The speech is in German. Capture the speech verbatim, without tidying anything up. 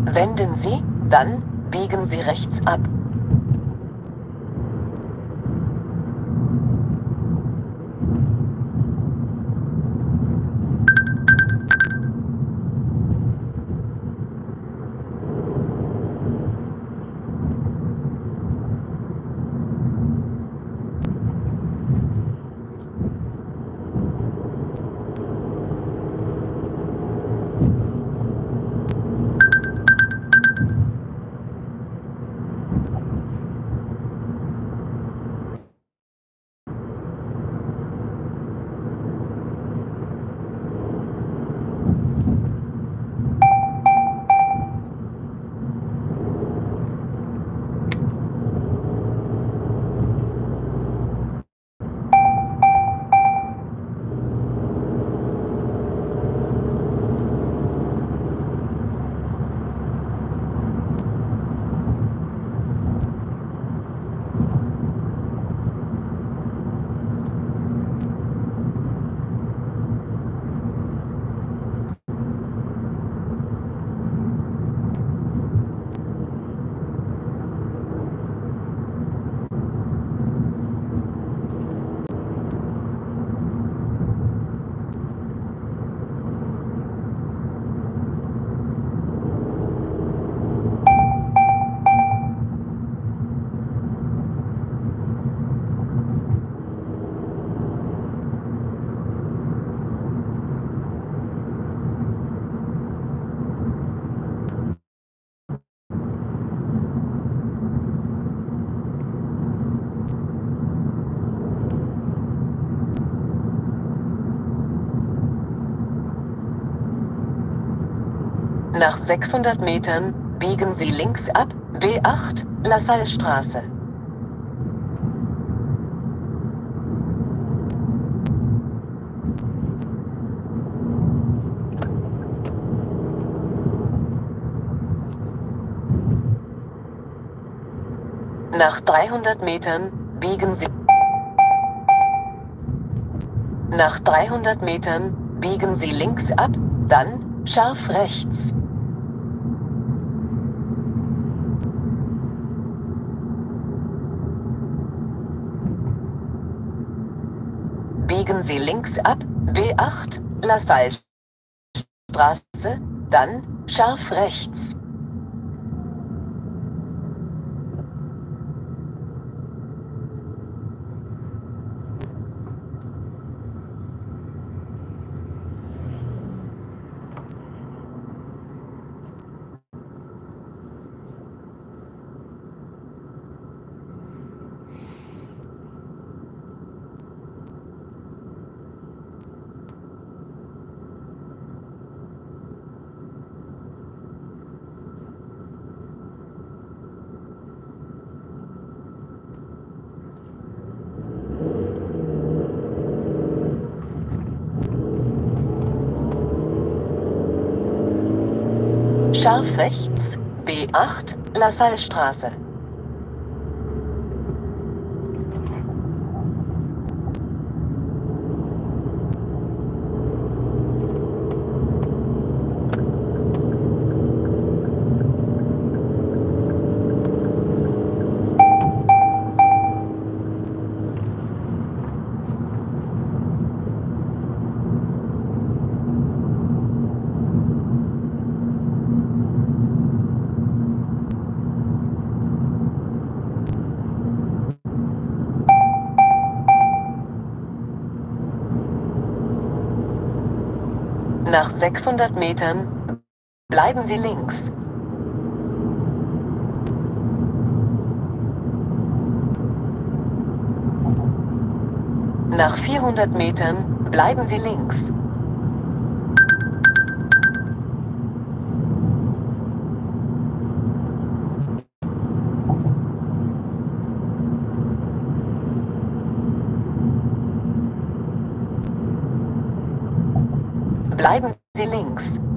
Wenden Sie, dann biegen Sie rechts ab. Nach sechshundert Metern biegen Sie links ab, B acht, La Salle-Straße. Nach dreihundert Metern biegen Sie Nach dreihundert Metern biegen Sie links ab, dann scharf rechts. Biegen Sie links ab, B acht, La Salle-Straße, dann scharf rechts. Scharf rechts, B acht, La Salle-Straße. Nach sechshundert Metern bleiben Sie links. Nach vierhundert Metern bleiben Sie links. Bleiben Sie links.